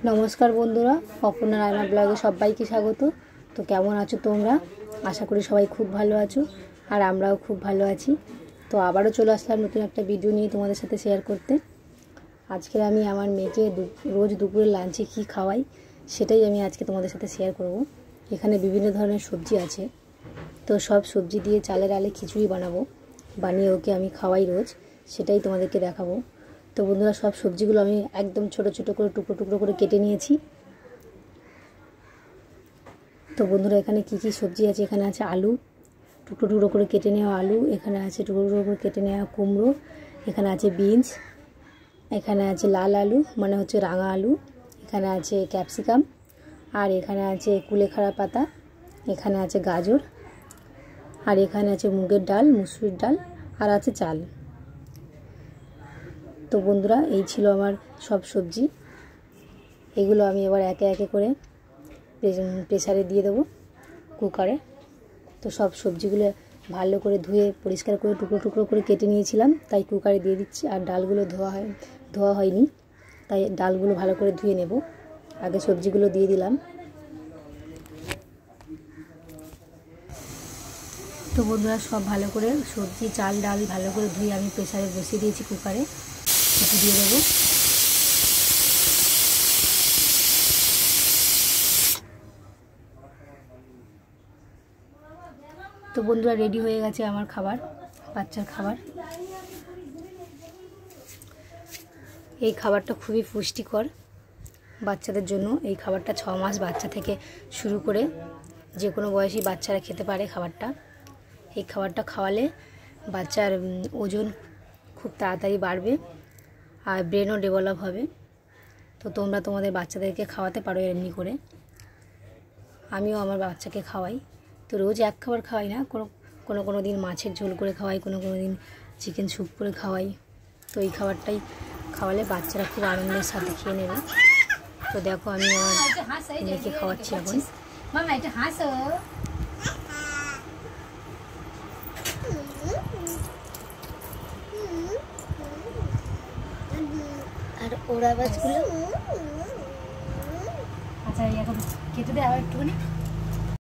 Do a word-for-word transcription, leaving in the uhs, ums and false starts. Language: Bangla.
नमस्कार बंधुरा अपना रायना ब्लगे सबाइके स्वागत। तो केमन आछो तोमरा? आशा करी सबाई खूब भालो आछो और आमराओ खूब भालो आछि। तो आबारो चले आसलाम नतुन एकटा भिडियो निये तोमादेर साथे शेयर करते। आजके आमी आमार मेयेके रोज दुपुरे लांचे कि खावाई सेटाई आमी आजके तोमादेर साथे शेयर करब। एखाने विभिन्न धरनेर सब्जी आछे, तो सब सब्जी दिये चालेर आले खिचुड़ी बानाबो, बानिये ओके आमी खावाई रोज, सेटाई तोमादेरके देखाबो। तो बंधुरा सब सब्जीगुलो आमी एकदम छोटो छोटो करे टुकरो टुकरो करे केटे निয়েছি। तो बंधुरा एखाने की की सब्जी आछे, एखाने आछे आलू टुकरो टुकरो करे केटे नेওয়া आलू, एखाने आछे टुकरो टुकरो करे केटे नेওয়া कुमड़ो, एखाने आछे बिन्स, एखाने आछे लाल आलू माने होच्छे राঙা आलू, एखाने आछे ক্যাপসিকাম और एखाने आछे कुलेखाड़ा पाता, एखाने आछे गाजर और एखाने आछे मुगेर डाल मुसुरिर डाल और आछे चाल। तो बंधुरा এই ছিল আমার সব সবজি। এগুলো আমি এবার একে একে করে প্রেসারে দিয়ে দেব কুকারে। তো সব সবজিগুলো ভালো করে ধুয়ে পরিষ্কার করে টুকরো টুকরো করে কেটে নিয়েছিলাম, তাই কুকারে দিয়ে দিচ্ছি। আর ডালগুলো ধোয়া হয় ধোয়া হয়নি, তাই ডালগুলো ভালো করে ধুয়ে নেব। আগে সবজিগুলো দিয়ে দিলাম। তো বন্ধুরা সব ভালো করে সবজি চাল ডাল ভালো করে ধুয়ে আমি প্রেসারে বসিয়ে দিয়েছি কুকারে। দিয়ে দেবো। তো বন্ধুরা রেডি হয়ে গেছে আমার খাবার, বাচ্চার খাবার। এই খাবারটা খুবই পুষ্টিকর বাচ্চাদের জন্য। এই খাবারটা ছ মাস বাচ্চা থেকে শুরু করে যে কোনো বয়সী বাচ্চারা খেতে পারে খাবারটা। এই খাবারটা খাওয়ালে বাচ্চার ওজন খুব তাড়াতাড়ি বাড়বে আর ব্রেনও ডেভেলপ হবে। তো তোমরা তোমাদের বাচ্চাদেরকে খাওয়াতে পারো এমনি করে। আমিও আমার বাচ্চাকে খাওয়াই। তো রোজ এক খাবার খাওয়াই না, কোনো কোনো কোনো দিন মাছের ঝোল করে খাওয়াই, কোনো কোনো দিন চিকেন স্যুপ করে খাওয়াই। তো এই খাবারটাই খাওয়ালে বাচ্চারা খুব আনন্দের সাথে খেয়ে নেবে। তো দেখো আমি আমার মেয়েকে খাওয়াচ্ছি এখন। মামা এটা হাসো। আর ওরা বাজগুলো আচ্ছা এখন কেটে দে আবার একটুখানি।